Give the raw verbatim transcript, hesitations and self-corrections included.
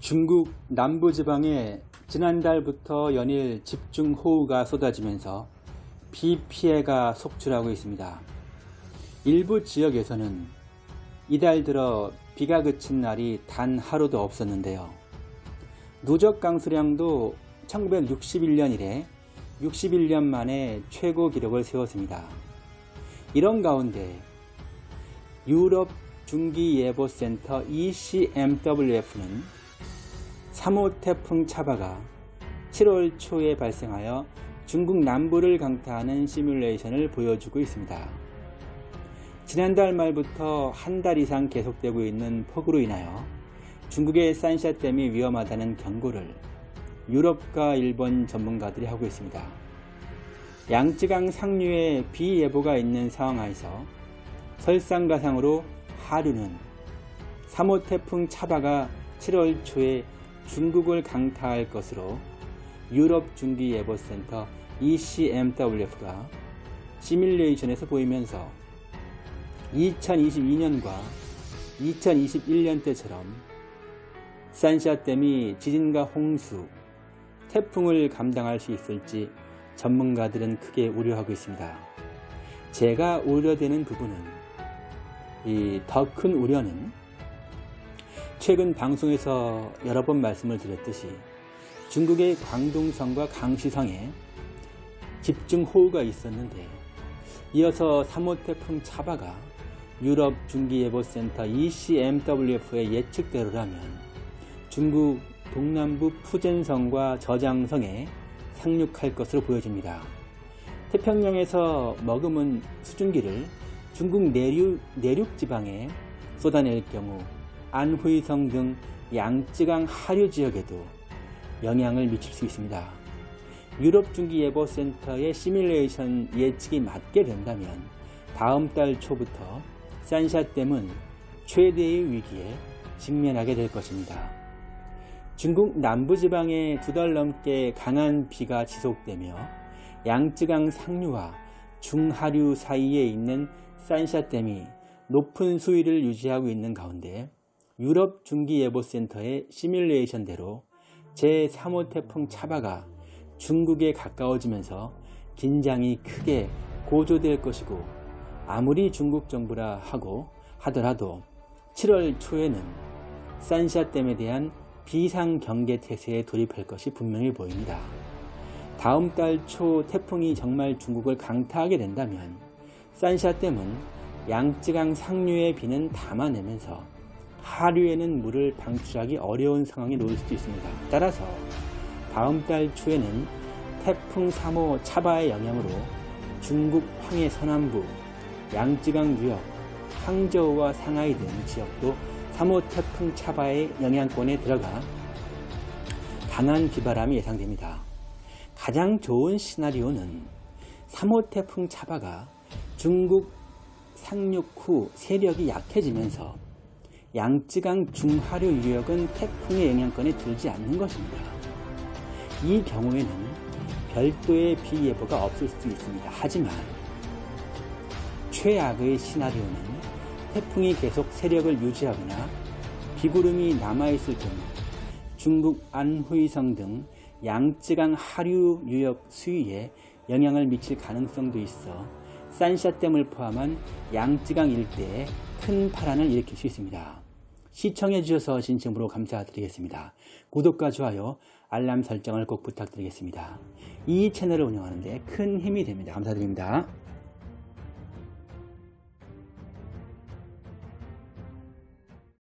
중국 남부지방에 지난달부터 연일 집중호우가 쏟아지면서 비 피해가 속출하고 있습니다. 일부 지역에서는 이달 들어 비가 그친 날이 단 하루도 없었는데요. 누적 강수량도 천구백육십일 년 이래 육십일 년 만에 최고 기록을 세웠습니다. 이런 가운데 유럽 중기예보센터 이 씨 엠 더블유 에프는 삼 호 태풍 차바가 칠월 초에 발생하여 중국 남부를 강타하는 시뮬레이션을 보여주고 있습니다. 지난달 말부터 한 달 이상 계속되고 있는 폭우로 인하여 중국의 산샤댐이 위험하다는 경고를 유럽과 일본 전문가들이 하고 있습니다. 양쯔강 상류에 비 예보가 있는 상황 하에서 설상가상으로 하류는 삼 호 태풍 차바가 칠월 초에 중국을 강타할 것으로 유럽 중기예보센터 이 씨 엠 더블유 에프가 시뮬레이션에서 보이면서 이천이십이 년과 이천이십일 년 때처럼 산샤댐이 지진과 홍수, 태풍을 감당할 수 있을지 전문가들은 크게 우려하고 있습니다. 제가 우려되는 부분은 이 더 큰 우려는 최근 방송에서 여러 번 말씀을 드렸듯이 중국의 광둥성과 강시성에 집중호우가 있었는데 이어서 삼 호 태풍 차바가 유럽 중기예보센터 이 씨 엠 더블유 에프의 예측대로라면 중국 동남부 푸젠성과 저장성에 상륙할 것으로 보여집니다. 태평양에서 머금은 수증기를 중국 내륙, 내륙 지방에 쏟아낼 경우 안후이성 등 양쯔강 하류 지역에도 영향을 미칠 수 있습니다. 유럽 중기예보센터의 시뮬레이션 예측이 맞게 된다면 다음 달 초부터 산샤댐은 최대의 위기에 직면하게 될 것입니다. 중국 남부지방에 두 달 넘게 강한 비가 지속되며 양쯔강 상류와 중하류 사이에 있는 산샤댐이 높은 수위를 유지하고 있는 가운데 유럽 중기예보센터의 시뮬레이션대로 제삼 호 태풍 차바가 중국에 가까워지면서 긴장이 크게 고조될 것이고 아무리 중국 정부라 하고 하더라도 칠월 초에는 산샤댐에 대한 비상경계태세에 돌입할 것이 분명히 보입니다. 다음 달 초 태풍이 정말 중국을 강타하게 된다면 산샤댐은 양쯔강 상류의 비는 담아내면서 하류에는 물을 방출하기 어려운 상황에 놓일 수도 있습니다. 따라서 다음 달 초에는 태풍 삼 호 차바의 영향으로 중국 황해 서남부, 양쯔강 유역, 항저우와 상하이 등 지역도 삼 호 태풍 차바의 영향권에 들어가 강한 비바람이 예상됩니다. 가장 좋은 시나리오는 삼 호 태풍 차바가 중국 상륙 후 세력이 약해지면서 양쯔강 중하류 유역은 태풍의 영향권에 들지 않는 것입니다. 이 경우에는 별도의 비 예보가 없을 수도 있습니다. 하지만 최악의 시나리오는 태풍이 계속 세력을 유지하거나 비구름이 남아있을 경우 중국 안후이성 등 양쯔강 하류 유역 수위에 영향을 미칠 가능성도 있어 산샤댐을 포함한 양쯔강 일대에 큰 파란을 일으킬 수 있습니다. 시청해 주셔서 진심으로 감사드리겠습니다. 구독과 좋아요, 알람 설정을 꼭 부탁드리겠습니다. 이 채널을 운영하는 데 큰 힘이 됩니다. 감사드립니다.